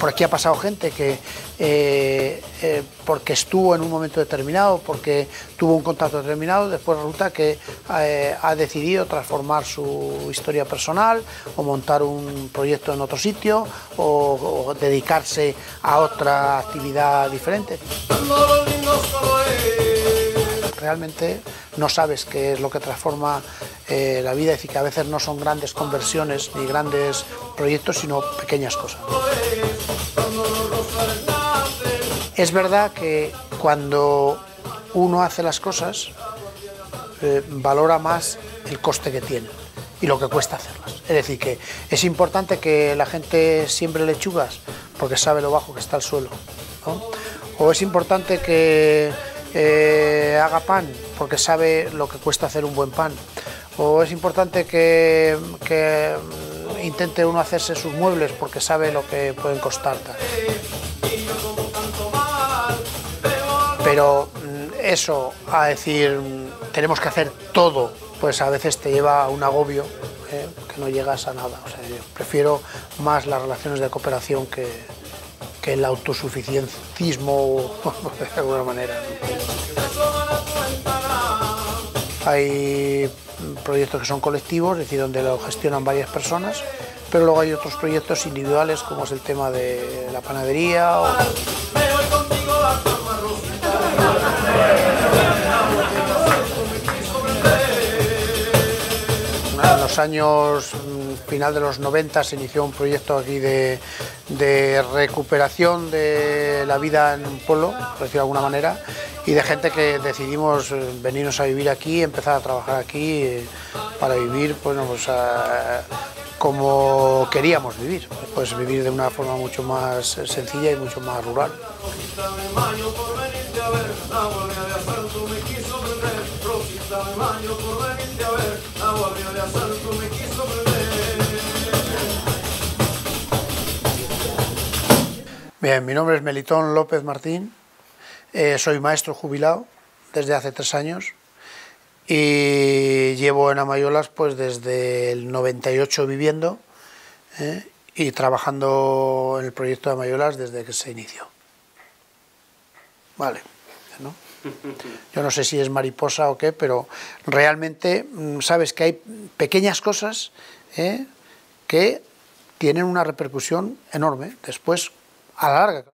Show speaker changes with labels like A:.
A: por aquí ha pasado gente que porque estuvo en un momento determinado, porque tuvo un contacto determinado, después resulta que ha decidido transformar su historia personal o montar un proyecto en otro sitio o dedicarse a otra actividad diferente. Realmente no sabes qué es lo que transforma la vida, es decir, que a veces no son grandes conversiones ni grandes proyectos, sino pequeñas cosas. Es verdad que cuando uno hace las cosas, valora más el coste que tiene y lo que cuesta hacerlas. Es decir, que es importante que la gente siembre lechugas porque sabe lo bajo que está el suelo, ¿no? O es importante que haga pan porque sabe lo que cuesta hacer un buen pan, o es importante que intente uno hacerse sus muebles porque sabe lo que pueden costar. Pero eso, a decir, tenemos que hacer todo, pues a veces te lleva a un agobio que no llegas a nada. O sea, yo prefiero más las relaciones de cooperación que el autosuficiencismo, de alguna manera, ¿no? Hay proyectos que son colectivos, es decir, donde lo gestionan varias personas, pero luego hay otros proyectos individuales, como es el tema de la panadería. En los años final de los 90 se inició un proyecto aquí de recuperación de la vida en un pueblo, por decirlo de alguna manera, y de gente que decidimos venirnos a vivir aquí, empezar a trabajar aquí para vivir, bueno, pues, como queríamos vivir, pues vivir de una forma mucho más sencilla y mucho más rural. Bien, mi nombre es Melitón López Martín, soy maestro jubilado desde hace 3 años y llevo en Amayolas pues desde el 98 viviendo y trabajando en el proyecto de Amayolas desde que se inició. Vale, ¿no? Yo no sé si es mariposa o qué, pero realmente sabes que hay pequeñas cosas que tienen una repercusión enorme después a la larga.